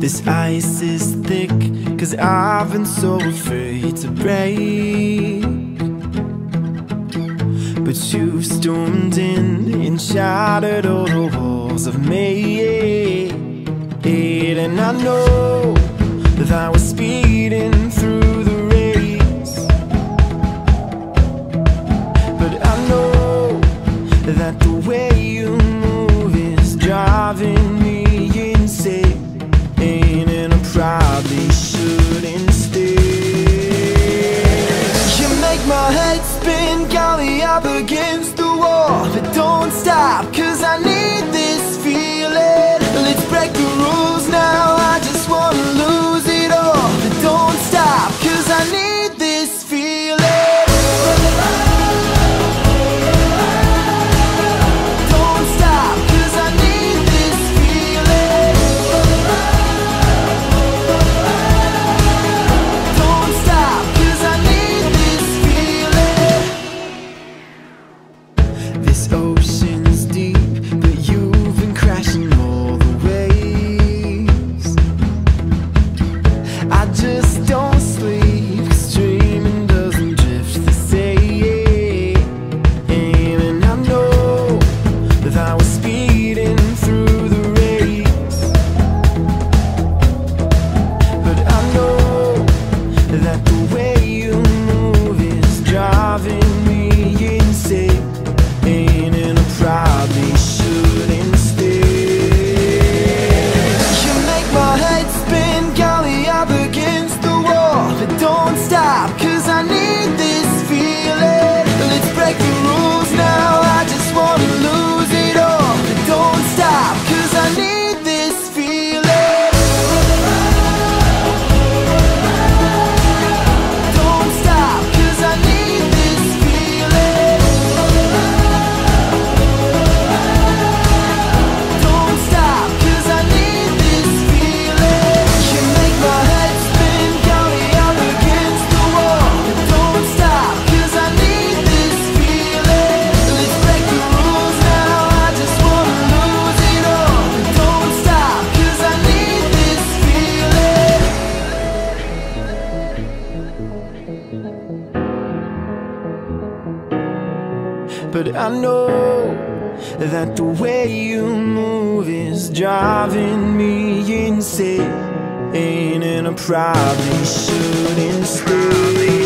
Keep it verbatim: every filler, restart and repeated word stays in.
This ice is thick, 'cause I've been so afraid to break. But you stormed in and shattered all the walls of me. And I know that I was speeding through the race, but I know that the way you move is driving me insane. And I probably shouldn't stay. You make my head spin, got me up against the wall. But don't stop, 'cause I need this feeling. Let's break the rules now, I just wanna lose it all. But don't stop, 'cause I need this feeling. Don't stop, 'cause I need this feeling. Don't stop, 'cause I need this feeling. This ocean's deep, but you've been crashing all the waves. I just don't sleep, 'cause dreaming doesn't drift the same. And I know that I was speeding through the race, but I know that the way you move is driving me insane. And I probably shouldn't stay. You make my head spin, got me up against the wall. But don't stop, 'cause I need this feeling. Let's break the rules now, I just wanna lose it all. But don't stop, 'cause I need this feeling. Don't stop, 'cause I need this feeling. Don't stop, 'cause I need this feeling. You make my head spin, got me up against the wall. But don't stop, 'cause I need this feeling. Let's break the rules now, I just wanna lose it all. But don't stop, 'cause I need this feeling. But I know that the way you move is driving me insane. And I probably shouldn't stay.